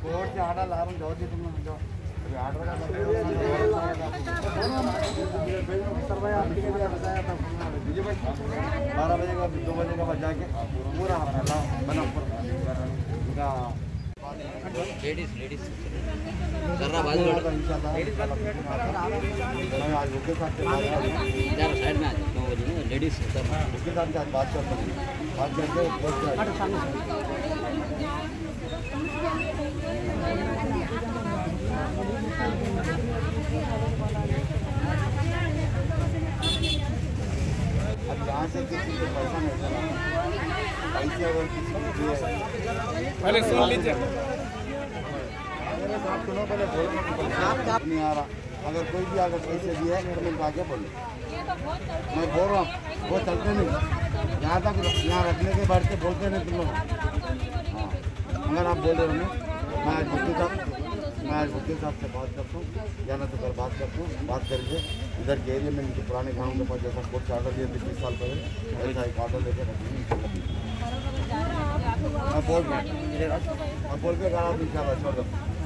Court से order ला रहा हूँ, जाओ जी तुम जो आर्डर का 12 बजे का 2 बजे का बजा के पूरा हमारा बना पूरा लेडीज कर रहा बाजू आज उसके साथ यार साइड में आ जाओ 9 बजे ना लेडीज कर रहा उसके साथ बात करते हैं, बात करके अब यहाँ से किसी को पैसा नहीं चला, पैसे अगर किसी को दिए पहले सुन लीजिए। आप सुनो पहले, बोलो नहीं आ रहा। अगर कोई भी अगर पैसे दिए है मेरे में आगे बोलो, मैं बोल रहा हूँ वो चलते नहीं, यहाँ तक यहाँ रखने के बाद से बोलते नहीं तुम लोग। हाँ, अगर आप बोल रहे हो ना, मैं आज वकील साहब से बात करता हूँ, या ना तो कल बात करता हूँ, बात करके इधर के एरिया में इनके पुराने गाँव के पास जैसा कोर्ट से ऑर्डर दिए थे 20 साल पहले, वैसा एक ऑर्डर लेकर रखेंगे। मैं बोल के करा इंशाल्लाह, छोड़ दो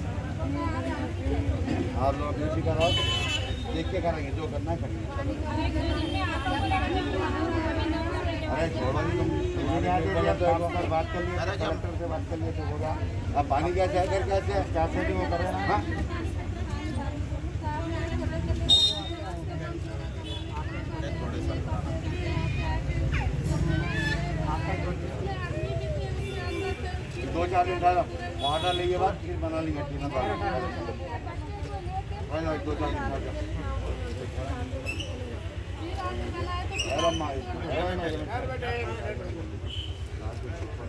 आप लोग ड्यूटी कराओ, देख के करेंगे, जो करना है करेंगे। अरे छोड़ो नहीं, तुम बात कर लिए, कलेक्टर से बात कर लिए तो होगा। अब पानी क्या चाहे कर कैसे भी वो करें ना। हाँ 2-4 दिन डालो, ऑर्डर लेके बाद फिर बना लेंगे टीना का। 2-4 दिन